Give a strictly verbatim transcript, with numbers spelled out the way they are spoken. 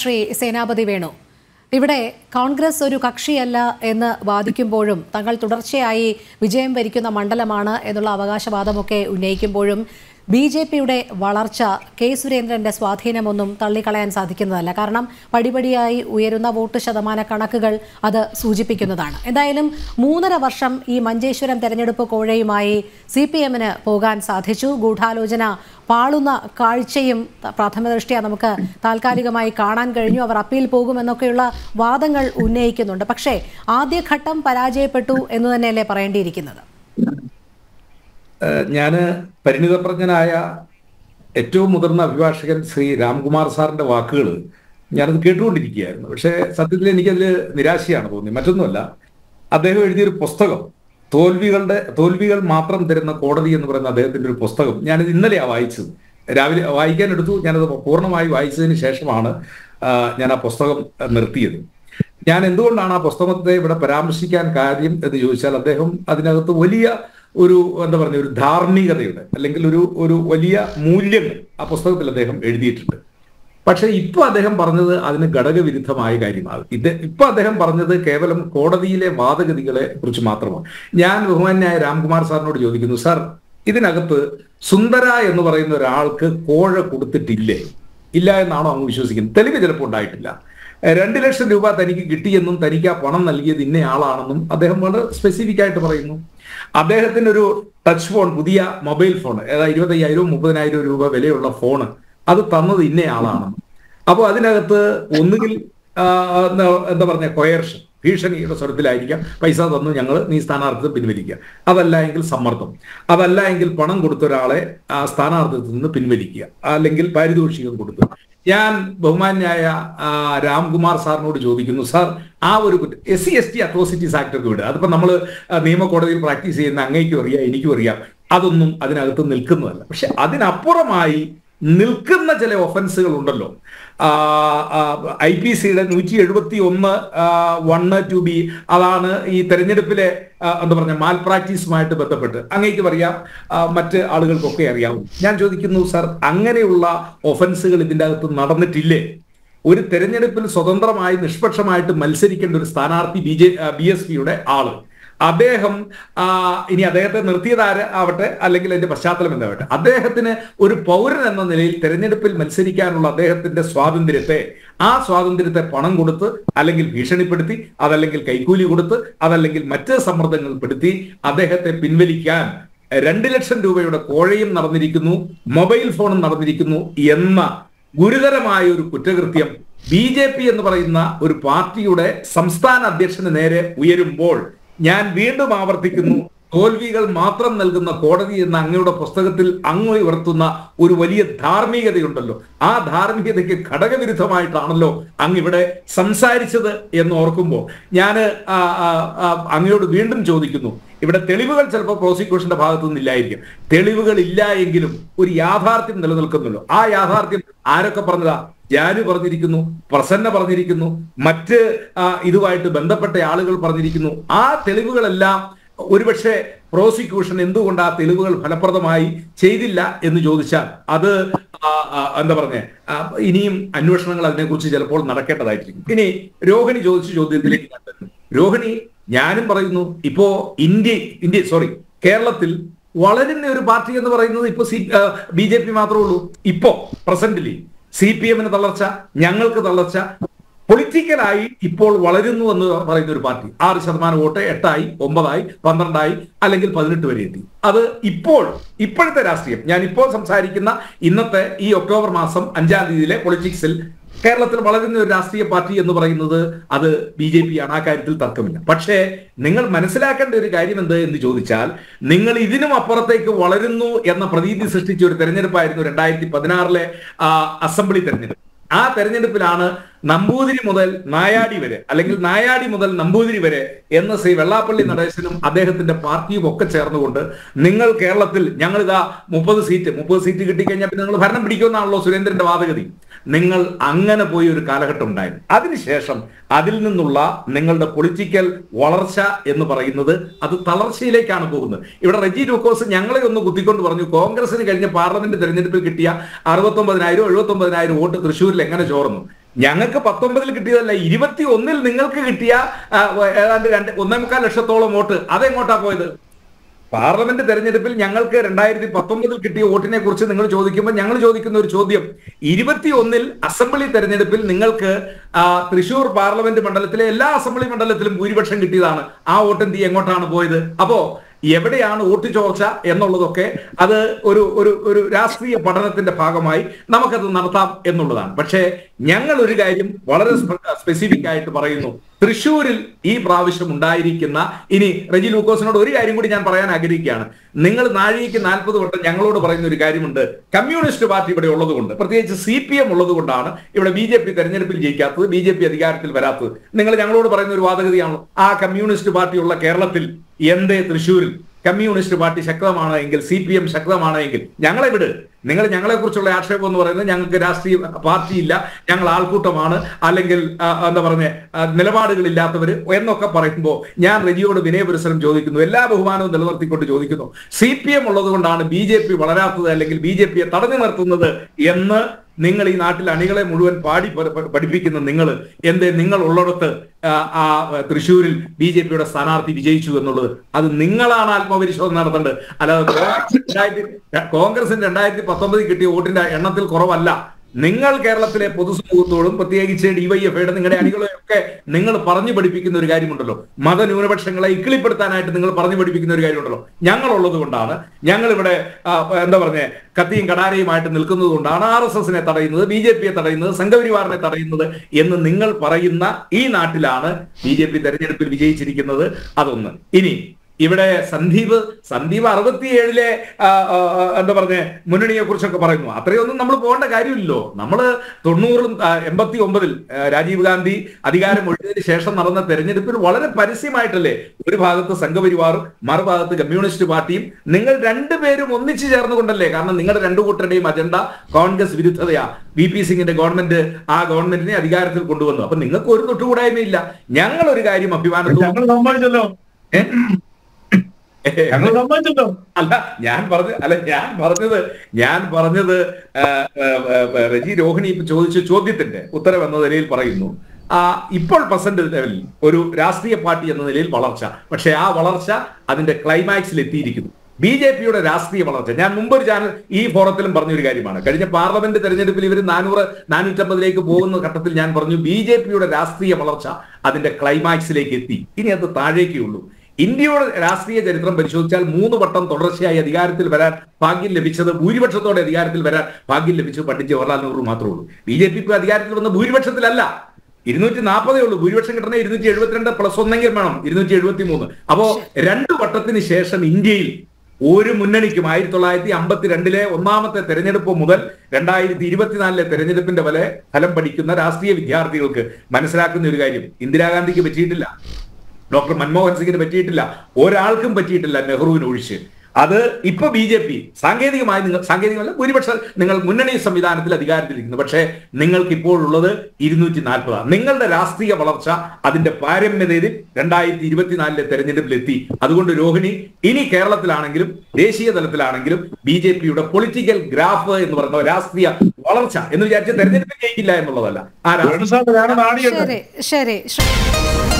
ശ്രീ സേനാപതി വേണു, ഇവിടെ കോൺഗ്രസ് ഒരു കക്ഷിയല്ല എന്ന് വാദിക്കുമ്പോഴും തങ്ങൾ തുടർച്ചയായി വിജയം വരിക്കുന്ന മണ്ഡലമാണ് എന്നുള്ള അവകാശവാദമൊക്കെ ഉന്നയിക്കുമ്പോഴും ബി ജെ പിയുടെ വളർച്ച കെ സുരേന്ദ്രന്റെ സ്വാധീനമൊന്നും തള്ളിക്കളയാൻ സാധിക്കുന്നതല്ല. കാരണം പടിപടിയായി ഉയരുന്ന വോട്ട് ശതമാന കണക്കുകൾ അത് സൂചിപ്പിക്കുന്നതാണ്. എന്തായാലും മൂന്നര വർഷം ഈ മഞ്ചേശ്വരം തെരഞ്ഞെടുപ്പ് കോഴയുമായി സി പി എമ്മിന് പോകാൻ സാധിച്ചു. ഗൂഢാലോചന പാളുന്ന കാഴ്ചയും പ്രാഥമിക ദൃഷ്ട്യാ നമുക്ക് താൽക്കാലികമായി കാണാൻ കഴിഞ്ഞു. അവർ അപ്പീൽ പോകുമെന്നൊക്കെയുള്ള വാദങ്ങൾ ഉന്നയിക്കുന്നുണ്ട്. പക്ഷേ ആദ്യഘട്ടം പരാജയപ്പെട്ടു എന്ന് തന്നെയല്ലേ പറയേണ്ടിയിരിക്കുന്നത്? ഞാൻ പരിണിതപ്രജ്ഞനായ ഏറ്റവും മുതിർന്ന അഭിഭാഷകൻ ശ്രീ രാംകുമാർ സാറിന്റെ വാക്കുകൾ ഞാനത് കേട്ടുകൊണ്ടിരിക്കുകയായിരുന്നു. പക്ഷേ സത്യത്തിൽ എനിക്കതിൽ നിരാശയാണ് തോന്നിയത്. മറ്റൊന്നുമല്ല, അദ്ദേഹം എഴുതിയൊരു പുസ്തകം, തോൽവികളുടെ തോൽവികൾ മാത്രം തരുന്ന കോടതി എന്ന് പറയുന്ന അദ്ദേഹത്തിന്റെ ഒരു പുസ്തകം, ഞാനിത് ഇന്നലെയാണ് വായിച്ചത്. രാവിലെ വായിക്കാൻ എടുത്തു. ഞാനത് പൂർണ്ണമായി വായിച്ചതിന് ശേഷമാണ് ഞാൻ ആ പുസ്തകം നിർത്തിയത്. ഞാൻ എന്തുകൊണ്ടാണ് ആ പുസ്തകത്തെ ഇവിടെ പരാമർശിക്കാൻ കാര്യം എന്ന് ചോദിച്ചാൽ, അദ്ദേഹം അതിനകത്ത് വലിയ ഒരു എന്താ പറയുക ഒരു ധാർമ്മികതയുടെ അല്ലെങ്കിൽ ഒരു ഒരു വലിയ മൂല്യങ്ങൾ ആ പുസ്തകത്തിൽ അദ്ദേഹം എഴുതിയിട്ടുണ്ട്. പക്ഷെ ഇപ്പൊ അദ്ദേഹം പറഞ്ഞത് അതിന് ഘടകവിരുദ്ധമായ കാര്യമാണ്. ഇത് ഇപ്പൊ അദ്ദേഹം പറഞ്ഞത് കേവലം കോടതിയിലെ വാദഗതികളെ കുറിച്ച് മാത്രമാണ്. ഞാൻ ബഹുമാന്യായ രാംകുമാർ സാറിനോട് ചോദിക്കുന്നു, സാർ, ഇതിനകത്ത് സുന്ദര എന്ന് പറയുന്ന ഒരാൾക്ക് കോഴ കൊടുത്തിട്ടില്ലേ? ഇല്ല എന്നാണോ അങ്ങ് വിശ്വസിക്കുന്നത്? തെളിവ് ചിലപ്പോൾ ഉണ്ടായിട്ടില്ല. രണ്ട് ലക്ഷം രൂപ തനിക്ക് കിട്ടിയെന്നും തനിക്ക് ആ പണം നൽകിയത് ഇന്നയാളാണെന്നും അദ്ദേഹം വളരെ സ്പെസിഫിക് ആയിട്ട് പറയുന്നു. അദ്ദേഹത്തിന് ഒരു ടച്ച് ഫോൺ, പുതിയ മൊബൈൽ ഫോൺ, ഏതാ ഇരുപത്തയ്യായിരവും മുപ്പതിനായിരം രൂപ വിലയുള്ള ഫോണ്, അത് തന്നത് ഇന്നയാളാണെന്നും. അപ്പോൾ അതിനകത്ത് ഒന്നുകിൽ എന്താ പറഞ്ഞ കൊയർഷൻ, ഭീഷണിയുടെ സ്വരത്തിലായിരിക്കാം, പൈസ തന്നു ഞങ്ങൾ നീ സ്ഥാനാർത്ഥിത്വം പിൻവലിക്കുക. അതല്ല എങ്കിൽ സമ്മർദ്ദം, അതല്ല എങ്കിൽ പണം കൊടുത്ത ഒരാളെ ആ സ്ഥാനാർത്ഥിത്വത്തിൽ നിന്ന് പിൻവലിക്കുക, അല്ലെങ്കിൽ പാരിതോഷികം കൊടുത്തു. ഞാൻ ബഹുമാന്യായ രാംകുമാർ സാറിനോട് ചോദിക്കുന്നു, സാർ, ആ ഒരു S C S T atrocities act ഒക്കെ വിടുക, അതിപ്പോ നമ്മൾ നിയമകോടതിയിൽ പ്രാക്ടീസ് ചെയ്യുന്ന അങ്ങേക്കും അറിയാം, എനിക്കും അറിയാം, അതൊന്നും അതിനകത്ത് നിൽക്കുന്നതല്ല. പക്ഷെ അതിനപ്പുറമായി നിൽക്കുന്ന ചില ഒഫൻസുകൾ ഉണ്ടല്ലോ. ഐ പി സിയുടെ നൂറ്റി എഴുപത്തി ഒന്ന് വണ് ടു ബി, അതാണ് ഈ തെരഞ്ഞെടുപ്പിലെ എന്താ പറഞ്ഞ മാൽ പ്രാക്ടീസുമായിട്ട് ബന്ധപ്പെട്ട് അങ്ങേക്കും അറിയാം, മറ്റ് ആളുകൾക്കൊക്കെ അറിയാവും. ഞാൻ ചോദിക്കുന്നു, സാർ, അങ്ങനെയുള്ള ഒഫൻസുകൾ ഇതിൻ്റെ അകത്ത് നടന്നിട്ടില്ലേ? ഒരു തെരഞ്ഞെടുപ്പിൽ സ്വതന്ത്രമായി നിഷ്പക്ഷമായിട്ട് മത്സരിക്കേണ്ട ഒരു സ്ഥാനാർത്ഥി ബി ജെ ബി എസ് പിയുടെ ആള്, അദ്ദേഹം ഇനി അദ്ദേഹത്തെ നിർത്തിയതാര് ആവട്ടെ അല്ലെങ്കിൽ അതിന്റെ പശ്ചാത്തലം എന്താവട്ടെ, അദ്ദേഹത്തിന് ഒരു പൗരൻ എന്ന നിലയിൽ തെരഞ്ഞെടുപ്പിൽ മത്സരിക്കാനുള്ള അദ്ദേഹത്തിന്റെ സ്വാതന്ത്ര്യത്തെ, ആ സ്വാതന്ത്ര്യത്തെ പണം കൊടുത്ത് അല്ലെങ്കിൽ ഭീഷണിപ്പെടുത്തി, അതല്ലെങ്കിൽ കൈക്കൂലി കൊടുത്ത്, അതല്ലെങ്കിൽ മറ്റ് സമ്മർദ്ദങ്ങൾ പെടുത്തി അദ്ദേഹത്തെ പിൻവലിക്കാൻ രണ്ട് ലക്ഷം രൂപയുടെ കോഴയും നടന്നിരിക്കുന്നു, മൊബൈൽ ഫോണും നടന്നിരിക്കുന്നു എന്ന ഗുരുതരമായ ഒരു കുറ്റകൃത്യം ബി ജെ പി എന്ന് പറയുന്ന ഒരു പാർട്ടിയുടെ സംസ്ഥാന അധ്യക്ഷന് നേരെ ഉയരുമ്പോൾ, ഞാൻ വീണ്ടും ആവർത്തിക്കുന്നു, തോൽവികൾ മാത്രം നൽകുന്ന കോടതി എന്ന അങ്ങയുടെ പുസ്തകത്തിൽ അങ്ങ് ഉയർത്തുന്ന ഒരു വലിയ ധാർമ്മികതയുണ്ടല്ലോ, ആ ധാർമ്മികതയ്ക്ക് ഘടകവിരുദ്ധമായിട്ടാണല്ലോ അങ്ങ് ഇവിടെ സംസാരിച്ചത് എന്ന് ഓർക്കുമ്പോൾ ഞാൻ അങ്ങയോട് വീണ്ടും ചോദിക്കുന്നു, ഇവിടെ തെളിവുകൾ ചിലപ്പോൾ പ്രോസിക്യൂഷന്റെ ഭാഗത്തു നിന്നില്ലായിരിക്കും, തെളിവുകൾ ഇല്ല എങ്കിലും ഒരു യാഥാർത്ഥ്യം നിലനിൽക്കുന്നല്ലോ. ആ യാഥാർത്ഥ്യം ആരൊക്കെ പറഞ്ഞതാ? ജാനു പറഞ്ഞിരിക്കുന്നു, പ്രസന്ന പറഞ്ഞിരിക്കുന്നു, മറ്റ് ഇതുമായിട്ട് ബന്ധപ്പെട്ട ആളുകൾ പറഞ്ഞിരിക്കുന്നു. ആ തെളിവുകളെല്ലാം ഒരുപക്ഷെ പ്രോസിക്യൂഷൻ എന്തുകൊണ്ട് ആ തെളിവുകൾ ഫലപ്രദമായി ചെയ്തില്ല എന്ന് ചോദിച്ചാൽ അത് എന്താ പറഞ്ഞേ, ഇനിയും അന്വേഷണങ്ങൾ അതിനെക്കുറിച്ച് ചിലപ്പോൾ നടക്കേണ്ടതായിരിക്കും. ഇനി രോഹിണി ചോദിച്ച ചോദ്യത്തിലേക്ക് ഞാൻ വരുന്നു. രോഹിണി, ഞാനും പറയുന്നു, ഇപ്പോ ഇന്ത്യ ഇന്ത്യ സോറി കേരളത്തിൽ വളരുന്ന ഒരു പാർട്ടി എന്ന് പറയുന്നത് ഇപ്പൊ സി ബി ജെ പി മാത്രമേ ഉള്ളൂ. ഇപ്പോ പ്രസന്റിലി സി പി എമ്മിന് തളർച്ച, ഞങ്ങൾക്ക് തളർച്ച, പൊളിറ്റിക്കലായി ഇപ്പോൾ വളരുന്നു എന്ന് പറയുന്ന ഒരു പാർട്ടി ആറ് ശതമാനം വോട്ട് എട്ടായി, ഒമ്പതായി, പന്ത്രണ്ടായി, അല്ലെങ്കിൽ പതിനെട്ട് വരെ എത്തി. അത് ഇപ്പോൾ ഇപ്പോഴത്തെ രാഷ്ട്രീയം, ഞാൻ ഇപ്പോൾ സംസാരിക്കുന്ന ഇന്നത്തെ ഈ ഒക്ടോബർ മാസം അഞ്ചാം തീയതിയിലെ പൊളിറ്റിക്സിൽ കേരളത്തിൽ വളരുന്ന ഒരു രാഷ്ട്രീയ പാർട്ടി എന്ന് പറയുന്നത് അത് ബി ജെ പി ആണ്. ആ കാര്യത്തിൽ തർക്കമില്ല. പക്ഷേ നിങ്ങൾ മനസ്സിലാക്കേണ്ട ഒരു കാര്യം എന്ത് എന്ന് ചോദിച്ചാൽ, നിങ്ങൾ ഇതിനും അപ്പുറത്തേക്ക് വളരുന്നു എന്ന പ്രതീതി സൃഷ്ടിച്ച ഒരു തെരഞ്ഞെടുപ്പായിരുന്നു രണ്ടായിരത്തി പതിനാറിലെ അസംബ്ലി തെരഞ്ഞെടുപ്പ്. ആ തെരഞ്ഞെടുപ്പിലാണ് നമ്പൂതിരി മുതൽ നായാടി വരെ, അല്ലെങ്കിൽ നായാടി മുതൽ നമ്പൂതിരി വരെ എന്ന് ശ്രീ വെള്ളാപ്പള്ളി നടേശനും അദ്ദേഹത്തിന്റെ പാർട്ടിയും ഒക്കെ ചേർന്നുകൊണ്ട്, നിങ്ങൾ കേരളത്തിൽ ഞങ്ങളിതാ മുപ്പത് സീറ്റ് മുപ്പത് സീറ്റ് കിട്ടിക്കഴിഞ്ഞാൽ പിന്നെ നിങ്ങൾ ഭരണം പിടിക്കുമെന്നാണല്ലോ സുരേന്ദ്രന്റെ വാദഗതി. നിങ്ങൾ അങ്ങനെ പോയി ഒരു കാലഘട്ടം ഉണ്ടായിരുന്നു. അതിനുശേഷം അതിൽ നിന്നുള്ള നിങ്ങളുടെ പൊളിറ്റിക്കൽ വളർച്ച എന്ന് പറയുന്നത് അത് തളർച്ചയിലേക്കാണ് പോകുന്നത്. ഇവിടെ റെജി ലൂക്കോസ് ഞങ്ങളെ ഒന്ന് കുത്തിക്കൊണ്ട് പറഞ്ഞു, കോൺഗ്രസിന് കഴിഞ്ഞ പാർലമെന്റ് തെരഞ്ഞെടുപ്പിൽ കിട്ടിയ അറുപത്തി ഒമ്പതിനായിരം എഴുപത്തി ഒമ്പതിനായിരം വോട്ട് തൃശ്ശൂരിൽ എങ്ങനെ ചോർന്നു? ഞങ്ങൾക്ക് പത്തൊമ്പതിൽ കിട്ടിയതല്ല, ഇരുപത്തി ഒന്നിൽ നിങ്ങൾക്ക് കിട്ടിയ ഏതാണ്ട് രണ്ട് ഒന്നേ മുക്കാൽ ലക്ഷത്തോളം വോട്ട് അതെങ്ങോട്ടാ പോയത്? പാർലമെന്റ് തെരഞ്ഞെടുപ്പിൽ ഞങ്ങൾക്ക് രണ്ടായിരത്തി പത്തൊമ്പതിൽ കിട്ടിയ വോട്ടിനെ കുറിച്ച് നിങ്ങൾ ചോദിക്കുമ്പോൾ ഞങ്ങൾ ചോദിക്കുന്ന ഒരു ചോദ്യം, ഇരുപത്തി ഒന്നിൽ അസംബ്ലി തെരഞ്ഞെടുപ്പിൽ നിങ്ങൾക്ക് തൃശൂർ പാർലമെന്റ് മണ്ഡലത്തിലെ എല്ലാ അസംബ്ലി മണ്ഡലത്തിലും ഭൂരിപക്ഷം കിട്ടിയതാണ്. ആ വോട്ട് എന്ത് എങ്ങോട്ടാണ് പോയത്? അപ്പോ എവിടെയാണ് വോട്ട് ചോർച്ച എന്നുള്ളതൊക്കെ അത് ഒരു ഒരു ഒരു രാഷ്ട്രീയ പഠനത്തിന്റെ ഭാഗമായി നമുക്കത് നടത്താം എന്നുള്ളതാണ്. പക്ഷേ ഞങ്ങൾ ഒരു കാര്യം വളരെ സ്പെസിഫിക് ആയിട്ട് പറയുന്നു, തൃശ്ശൂരിൽ ഈ പ്രാവശ്യം ഉണ്ടായിരിക്കുന്ന, ഇനി റെജി ലൂക്കോസിനോട് ഒരു കാര്യം കൂടി ഞാൻ പറയാൻ ആഗ്രഹിക്കുകയാണ്. നിങ്ങൾ നാഴികയ്ക്ക് നാൽപ്പത് വട്ടം ഞങ്ങളോട് പറയുന്ന ഒരു കാര്യമുണ്ട്, കമ്മ്യൂണിസ്റ്റ് പാർട്ടി ഇവിടെ ഉള്ളത് കൊണ്ട്, പ്രത്യേകിച്ച് സി പി എം ഉള്ളത് കൊണ്ടാണ് ഇവിടെ ബി ജെ പി തെരഞ്ഞെടുപ്പിൽ ജയിക്കാത്തത്, ബി ജെ പി അധികാരത്തിൽ വരാത്തത്. നിങ്ങൾ ഞങ്ങളോട് പറയുന്ന ഒരു വാദഗതിയാണല്ലോ, ആ കമ്മ്യൂണിസ്റ്റ് പാർട്ടിയുള്ള കേരളത്തിൽ എന്തേ തൃശ്ശൂരിൽ കമ്മ്യൂണിസ്റ്റ് പാർട്ടി ശക്തമാണ് എങ്കിൽ, സി പി എം ശക്തമാണ് എങ്കിൽ ഞങ്ങളെ വിട്. നിങ്ങൾ ഞങ്ങളെ കുറിച്ചുള്ള ആക്ഷേപം എന്ന് പറയുന്നത് ഞങ്ങൾക്ക് രാഷ്ട്രീയ പാർട്ടിയില്ല, ഞങ്ങൾ ആൾക്കൂട്ടമാണ്, അല്ലെങ്കിൽ എന്താ പറഞ്ഞ നിലപാടുകളില്ലാത്തവര് എന്നൊക്കെ പറയുമ്പോൾ ഞാൻ റെജിയോട് വിനയപുരസരം ചോദിക്കുന്നു, എല്ലാ ബഹുമാനവും നിലനിർത്തിക്കൊണ്ട് ചോദിക്കുന്നു, സി പി എം ഉള്ളത് കൊണ്ടാണ് ബി ജെ പി വളരാത്തത് അല്ലെങ്കിൽ ബി ജെ പിയെ തടഞ്ഞു നിർത്തുന്നത് എന്ന് നിങ്ങൾ ഈ നാട്ടിൽ അണികളെ മുഴുവൻ പാടി പഠിപ്പിക്കുന്ന നിങ്ങൾ എന്തേ നിങ്ങൾ ഉള്ളിടത്ത് ആ തൃശ്ശൂരിൽ ബി ജെ പിയുടെ സ്ഥാനാർത്ഥി വിജയിച്ചു എന്നുള്ളത് അത് നിങ്ങളാണ് ആത്മപരിശോധന നടത്തേണ്ടത്. അല്ലാതെ കോൺഗ്രസിന് രണ്ടായിരത്തി പത്തൊമ്പതിൽ കിട്ടിയ വോട്ടിന്റെ എണ്ണത്തിൽ കുറവല്ല. നിങ്ങൾ കേരളത്തിലെ പൊതുസമൂഹത്തോടും പ്രത്യേകിച്ച് ഡിവൈഎഫ്ഐയുടെ നിങ്ങളുടെ അണികളെയൊക്കെ നിങ്ങൾ പറഞ്ഞു പഠിപ്പിക്കുന്ന ഒരു കാര്യമുണ്ടല്ലോ, മതന്യൂനപക്ഷങ്ങളെ ഇക്കിളിപ്പെടുത്താനായിട്ട് നിങ്ങൾ പറഞ്ഞു പഠിപ്പിക്കുന്ന ഒരു കാര്യമുണ്ടല്ലോ. ഞങ്ങളുള്ളത് കൊണ്ടാണ്, ഞങ്ങൾ ഇവിടെ എന്താ പറഞ്ഞ കത്തിയും കടാരയുമായിട്ട് നിൽക്കുന്നത് കൊണ്ടാണ് ആർ എസ് എസിനെ തടയുന്നത്, ബി ജെ പിയെ തടയുന്നത്, സംഘപരിവാറിനെ തടയുന്നത് എന്ന് നിങ്ങൾ പറയുന്ന ഈ നാട്ടിലാണ് ബി ജെ പി തെരഞ്ഞെടുപ്പിൽ വിജയിച്ചിരിക്കുന്നത്. അതൊന്ന്. ഇനി ഇവിടെ സന്ദീപ് സന്ദീപ് അറുപത്തിയേഴിലെ എന്താ പറഞ്ഞ മുന്നണിയെ കുറിച്ചൊക്കെ പറയുന്നു. അത്രയൊന്നും നമ്മൾ പോകേണ്ട കാര്യമില്ലല്ലോ. നമ്മൾ തൊണ്ണൂറും എൺപത്തി ഒമ്പതിൽ രാജീവ് ഗാന്ധി അധികാരം ഒഴിഞ്ഞതിന് ശേഷം നടന്ന തെരഞ്ഞെടുപ്പിൽ വളരെ പരസ്യമായിട്ടല്ലേ ഒരു ഭാഗത്ത് സംഘപരിവാറും മറുഭാഗത്ത് കമ്മ്യൂണിസ്റ്റ് പാർട്ടിയും നിങ്ങൾ രണ്ടുപേരും ഒന്നിച്ചു ചേർന്നുകൊണ്ടല്ലേ, കാരണം നിങ്ങളുടെ രണ്ടു കൂട്ടരുടെയും അജണ്ട കോൺഗ്രസ് വിരുദ്ധതയാ. വി പി സിംഗിന്റെ ഗവൺമെന്റ് ആ ഗവൺമെന്റിനെ അധികാരത്തിൽ കൊണ്ടുവന്നു. അപ്പൊ നിങ്ങൾക്ക് ഒരു തൊട്ടുകൂടായ്മയില്ല. ഞങ്ങൾ ഒരു കാര്യം അഭിമാനത്തോടെ അല്ല ഞാൻ പറഞ്ഞ അല്ല ഞാൻ പറഞ്ഞത് ഞാൻ പറഞ്ഞത് റെജി രോഹിണി ഇപ്പൊ ചോദിച്ച ചോദ്യത്തിന്റെ ഉത്തരം എന്ന നിലയിൽ പറയുന്നു, ആ ഇപ്പോൾ പ്രസന്റ് ലെവലിൽ ഒരു രാഷ്ട്രീയ പാർട്ടി എന്ന നിലയിൽ വളർച്ച, പക്ഷെ ആ വളർച്ച അതിന്റെ ക്ലൈമാക്സിൽ എത്തിയിരിക്കുന്നു. ബി ജെ പിയുടെ രാഷ്ട്രീയ വളർച്ച ഞാൻ മുമ്പൊരു ചാനൽ ഈ ഫോറത്തിലും പറഞ്ഞൊരു കാര്യമാണ്. കഴിഞ്ഞ പാർലമെന്റ് തെരഞ്ഞെടുപ്പിൽ ഇവർ നാനൂറ് നാനൂറ്റമ്പതിലേക്ക് പോകുന്ന ഘട്ടത്തിൽ ഞാൻ പറഞ്ഞു ബി ജെ പിയുടെ രാഷ്ട്രീയ വളർച്ച അതിന്റെ ക്ലൈമാക്സിലേക്ക് എത്തി, ഇനി അത് താഴേക്കേ ഉള്ളൂ. ഇന്ത്യയുടെ രാഷ്ട്രീയ ചരിത്രം പരിശോധിച്ചാൽ മൂന്ന് വട്ടം തുടർച്ചയായി അധികാരത്തിൽ വരാൻ ഭാഗ്യം ലഭിച്ചത്, ഭൂരിപക്ഷത്തോടെ അധികാരത്തിൽ വരാൻ ഭാഗ്യം ലഭിച്ചത് പണ്ഡിറ്റ് ജവഹർലാൽ നെഹ്റു മാത്രമേ ഉള്ളൂ. ബി ജെ പി ഇപ്പോൾ അധികാരത്തിൽ വന്ന ഭൂരിപക്ഷത്തിലല്ല, ഇരുന്നൂറ്റി നാൽപ്പതേ ഉള്ളൂ. ഭൂരിപക്ഷം കിട്ടണേ ഇരുന്നൂറ്റി എഴുപത്തിരണ്ട് പ്ലസ് ഒന്നെങ്കിൽ വേണം ഇരുന്നൂറ്റി എഴുപത്തി മൂന്ന്. അപ്പോ രണ്ടു വട്ടത്തിന് ശേഷം ഇന്ത്യയിൽ ഒരു മുന്നണിക്കും ആയിരത്തി തൊള്ളായിരത്തി അമ്പത്തി രണ്ടിലെ ഒന്നാമത്തെ തെരഞ്ഞെടുപ്പ് മുതൽ രണ്ടായിരത്തി ഇരുപത്തിനാലിലെ തെരഞ്ഞെടുപ്പിന്റെ വരെ ഫലം പഠിക്കുന്ന രാഷ്ട്രീയ വിദ്യാർത്ഥികൾക്ക് മനസ്സിലാക്കുന്ന ഒരു കാര്യം, ഇന്ദിരാഗാന്ധിക്ക് പറ്റിയിട്ടില്ല, ഡോക്ടർ മൻമോഹൻ സിംഗിന് പറ്റിയിട്ടില്ല, ഒരാൾക്കും പറ്റിയിട്ടില്ല നെഹ്റുവിന് ഒഴിച്ച്. അത് ഇപ്പൊ ബി ജെ പി സാങ്കേതികമായി നിങ്ങൾ സാങ്കേതികമല്ല ഭൂരിപക്ഷം നിങ്ങൾ മുന്നണി സംവിധാനത്തിൽ അധികാരത്തിലിരിക്കുന്നു. പക്ഷേ നിങ്ങൾക്ക് ഇപ്പോഴുള്ളത് ഇരുന്നൂറ്റി നാൽപ്പതാണ്. നിങ്ങളുടെ രാഷ്ട്രീയ വളർച്ച അതിന്റെ പാരമ്യതയിൽ രണ്ടായിരത്തി ഇരുപത്തിനാലിലെ തെരഞ്ഞെടുപ്പിലെത്തി. അതുകൊണ്ട് രോഹിണി ഇനി കേരളത്തിലാണെങ്കിലും ദേശീയ തലത്തിലാണെങ്കിലും ബി ജെ പിയുടെ പൊളിറ്റിക്കൽ ഗ്രാഫ് എന്ന് പറയുന്ന രാഷ്ട്രീയ വളർച്ച എന്ന് വിചാരിച്ച തെരഞ്ഞെടുപ്പിൽ ജയിക്കില്ല എന്നുള്ളതല്ല. ആ രാഷ്ട്രീയ ശരി ശരി